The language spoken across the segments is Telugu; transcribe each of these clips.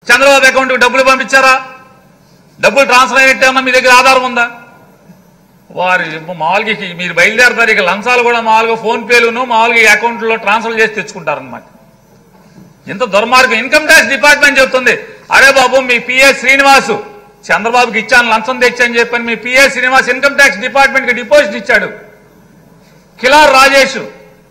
చంద్రబాబు అకౌంట్కి డబ్బులు పంపించారా? డబ్బులు ట్రాన్స్ఫర్ అయినట్టేమన్నా మీ దగ్గర ఆధారం ఉందా? వారి మామూలుగా మీరు బయలుదేరతారు, ఇక లంచాలు కూడా మామూలుగా ఫోన్ పేలును మామూలుగా ఈ అకౌంట్లో ట్రాన్స్ఫర్ చేసి తెచ్చుకుంటారనమాట. ఇంత దుర్మార్గం. ఇన్కమ్ ట్యాక్స్ డిపార్ట్మెంట్ చెప్తుంది, అరే బాబు మీ పిఏ శ్రీనివాసు చంద్రబాబుకి ఇచ్చాను లంచం తెచ్చాను చెప్పని మీ పిఏ శ్రీనివాస్ ఇన్కమ్ ట్యాక్స్ డిపార్ట్మెంట్కి డిపాజిట్ ఇచ్చాడు. కిలార్ రాజేష్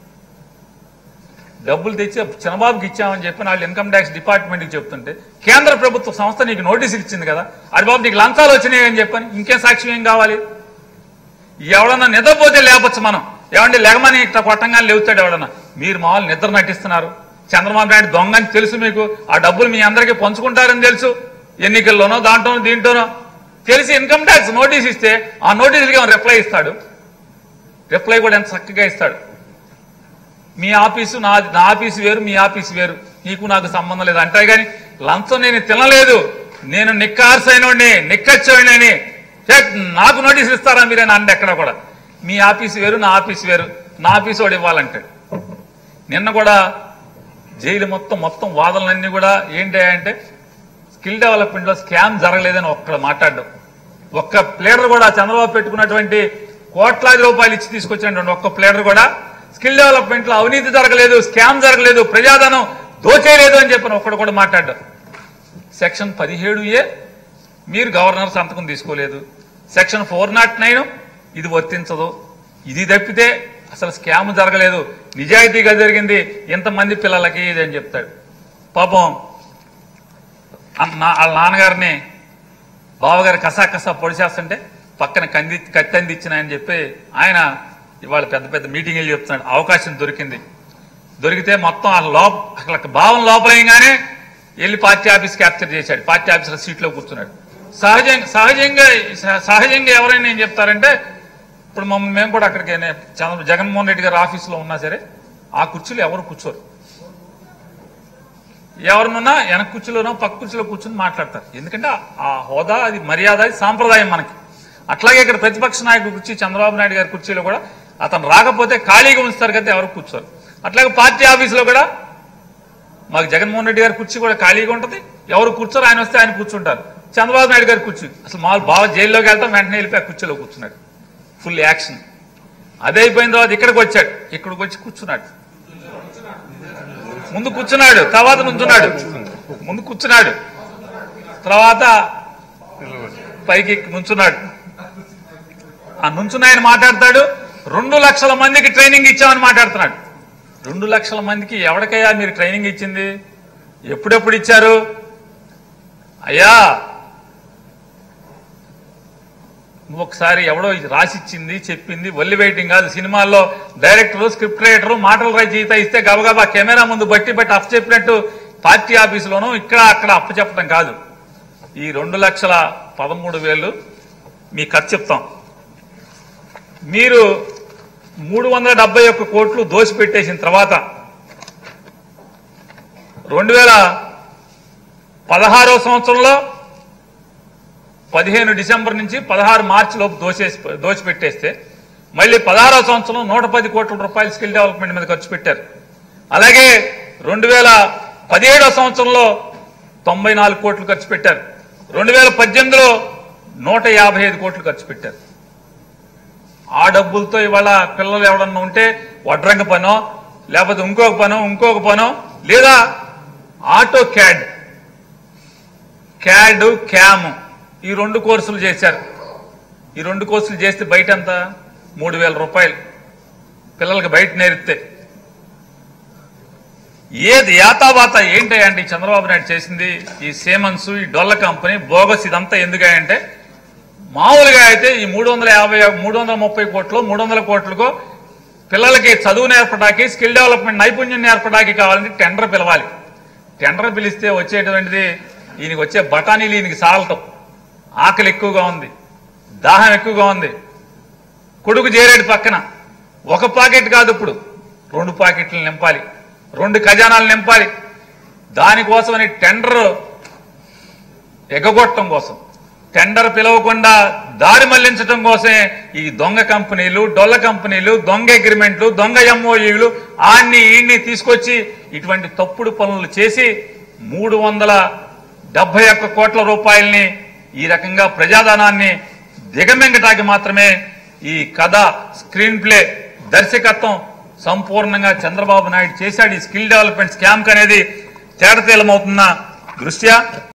డబ్బులు తెచ్చి చంద్రబాబుకి ఇచ్చామని చెప్పి వాళ్ళు ఇన్కమ్ ట్యాక్స్ డిపార్ట్మెంట్కి చెప్తుంటే కేంద్ర ప్రభుత్వ సంస్థ నీకు నోటీసులు ఇచ్చింది కదా, అది బాబు నీకు లంచాలు వచ్చినాయి అని చెప్పని ఇంకేం సాక్ష్యం ఏం కావాలి? ఎవడన్నా నిద్రపోతే లేపచ్చు మనం, ఏమంటే లెగమని ఇట్లా కొట్టంగానే లేవుతాడు ఎవడన్నా. మీరు మామూలు నిద్ర నటిస్తున్నారు. చంద్రబాబు నాయుడు దొంగ అని తెలుసు మీకు, ఆ డబ్బులు మీ అందరికీ పంచుకుంటారని తెలుసు, ఎన్నికల్లోనో దాంట్లోనో దీంట్లోనో తెలిసి ఇన్కమ్ ట్యాక్స్ నోటీస్ ఇస్తే ఆ నోటీసులకి రిప్లై ఇస్తాడు. రిప్లై కూడా ఎంత చక్కగా ఇస్తాడు. మీ ఆఫీసు నా ఆఫీసు వేరు, మీ ఆఫీసు వేరు, నీకు నాకు సంబంధం లేదు అంటే. కానీ లంచం నేను తినలేదు, నేను నిక్కార్సైనోడిని నిక్కచ్చోడిని నాకు నోటీసులు ఇస్తారా మీరేనా అంటే ఎక్కడ కూడా మీ ఆఫీసు వేరు నా ఆఫీసు వేరు, నా ఆఫీసు వాడు ఇవ్వాలంటే. నిన్న కూడా జైలు మొత్తం వాదనలన్నీ కూడా ఏంటి అంటే స్కిల్ డెవలప్మెంట్లో స్కామ్ జరగలేదని ఒక్కడ మాట్లాడడం. ఒక్క ప్లేడర్ కూడా చంద్రబాబు పెట్టుకున్నటువంటి కోట్లాది రూపాయలు ఇచ్చి తీసుకొచ్చినటువంటి ఒక్క ప్లేడర్ కూడా స్కిల్ డెవలప్మెంట్లో అవినీతి జరగలేదు, స్కామ్ జరగలేదు, ప్రజాధనం దోచేయలేదు అని చెప్పిన ఒక్కడు కూడా మాట్లాడ్డాం. సెక్షన్ 17A మీరు గవర్నర్ సంతకం తీసుకోలేదు, సెక్షన్ 409 ఇది వర్తించదు, ఇది తప్పితే అసలు స్కామ్ జరగలేదు, నిజాయితీగా జరిగింది ఇంతమంది పిల్లలకి ఇది అని చెప్తాడు. పాపం వాళ్ళ నాన్నగారిని బావగారు కసా పొడిచేస్తుంటే పక్కన కత్తి అందించినాయని చెప్పి ఆయన ఇవాళ పెద్ద మీటింగ్లు చెప్తున్నాడు. అవకాశం దొరికితే మొత్తం అసలు భావం లోపలయంగానే వెళ్ళి పార్టీ ఆఫీస్ క్యాప్చర్ చేశాడు, పార్టీ ఆఫీసర్ సీట్లో కూర్చున్నాడు. సహజంగా ఎవరైనా ఏం చెప్తారంటే ఇప్పుడు మేము కూడా అక్కడికి జగన్మోహన్ రెడ్డి గారి ఆఫీసులో ఉన్నా సరే ఆ కుర్చీలో ఎవరు కూర్చోరు, ఎవరినున్నా వెనక కుర్చీలోనో పక్క కుర్చీలో కూర్చొని మాట్లాడతారు. ఎందుకంటే ఆ హోదా, అది మర్యాద, అది సాంప్రదాయం మనకి. అట్లాగే ఇక్కడ ప్రతిపక్ష నాయకుడు కుర్చీ చంద్రబాబు నాయుడు గారి కుర్చీలో కూడా అతను రాకపోతే ఖాళీగా ఉంచుతారు కదా, ఎవరు కూర్చోరు. అట్లాగే పార్టీ ఆఫీసులో కూడా మాకు జగన్మోహన్ రెడ్డి గారి కుర్చీ కూడా ఖాళీగా ఉంటుంది, ఎవరు కూర్చోరు, ఆయన వస్తే ఆయన కూర్చుంటారు. చంద్రబాబు నాయుడు గారి కుర్చీ అసలు మామూలు బాగా జైల్లోకి వెళ్తాం, వెంటనే వెళ్ళిపోయి ఆ కుర్చీలో కూర్చున్నాడు, ఫుల్ యాక్షన్. అదే అయిపోయిన తర్వాత ఇక్కడికి వచ్చాడు, ఇక్కడికి వచ్చి కూర్చున్నాడు, ముందు కూర్చున్నాడు, తర్వాత నుంచున్నాడు, ముందు కూర్చున్నాడు, తర్వాత పైకి నుంచున్నాడు. ఆ నుంచున్న ఆయన మాట్లాడతాడు, 2 లక్షల మందికి ట్రైనింగ్ ఇచ్చామని మాట్లాడుతున్నాడు. 2 లక్షల మందికి ఎవరికయ్యా మీరు ట్రైనింగ్ ఇచ్చింది? ఎప్పుడెప్పుడు ఇచ్చారు? అయ్యా నువ్వు ఒకసారి ఎవడో రాసిచ్చింది చెప్పింది వల్లి వెయిటింగ్ కాదు. సినిమాల్లో డైరెక్టరు, స్క్రిప్ట్ రైటరు మాటలు రచయిత ఇస్తే గబగబా కెమెరా ముందు బట్టి అప్పు చెప్పినట్టు పార్టీ ఆఫీసులోనూ ఇక్కడ అక్కడ అప్పు చెప్పడం కాదు. ఈ 2,13,000 మీ ఖర్చు చెప్తాం. మీరు 371 కోట్లు దోసిపెట్టేసిన తర్వాత 2016వ సంవత్సరంలో 15 డిసెంబర్ నుంచి 16 మార్చి లోపు దోచిపెట్టేస్తే మళ్ళీ 16వ సంవత్సరం 110 కోట్ల రూపాయలు స్కిల్ డెవలప్మెంట్ మీద ఖర్చు పెట్టారు. అలాగే 2017వ సంవత్సరంలో 94 కోట్లు ఖర్చు పెట్టారు. 2018లో 155 కోట్లు ఖర్చు పెట్టారు. ఆ డబ్బులతో ఇవాళ పిల్లలు ఎవడన్నా ఉంటే వడ్రంగ పనో లేకపోతే ఇంకొక పనో లేదా ఆటో క్యాడ్ క్యామ్ ఈ 2 కోర్సులు చేశారు. ఈ 2 కోర్సులు చేస్తే బయట ఎంత 3,000 రూపాయలు పిల్లలకి బయట నేరిస్తే. ఏది యాతావాత ఏంటంటే చంద్రబాబు నాయుడు చేసింది ఈ సేమన్స్, ఈ డొల్ల కంపెనీ బోగస్ ఇదంతా ఎందుకంటే మామూలుగా అయితే ఈ 330 కోట్లు 300 కోట్లకో పిల్లలకి చదువు నేర్పడానికి, స్కిల్ డెవలప్మెంట్ నైపుణ్యం నేర్పడానికి కావాలంటే టెండర్ పిలవాలి. టెండర్ పిలిస్తే వచ్చేటువంటిది ఈయనకి వచ్చే బఠానీలు ఈయనకి సాలటం, ఆకలి ఎక్కువగా ఉంది, దాహం ఎక్కువగా ఉంది. కొడుకు చేరేడు పక్కన 1 పాకెట్ కాదు, ఇప్పుడు 2 పాకెట్లు నింపాలి, 2 ఖజానాలు నింపాలి. దానికోసమని టెండర్ ఎగగొట్టడం కోసం, టెండర్ పిలవకుండా దారి మళ్లించడం కోసమే ఈ దొంగ కంపెనీలు, డొల్ల కంపెనీలు, దొంగ అగ్రిమెంట్లు, దొంగ ఎంఓయూలు ఈయన్ని తీసుకొచ్చి ఇటువంటి తప్పుడు పనులు చేసి 71 కోట్ల రూపాయల్ని ఈ రకంగా ప్రజాధనాన్ని దిగమింగటానికి మాత్రమే ఈ కథ, స్క్రీన్ ప్లే, దర్శకత్వం సంపూర్ణంగా చంద్రబాబు నాయుడు చేశాడు. ఈ స్కిల్ డెవలప్మెంట్ స్కామ్ అనేది తేటతెల్లమవుతున్న దృష్ట్యా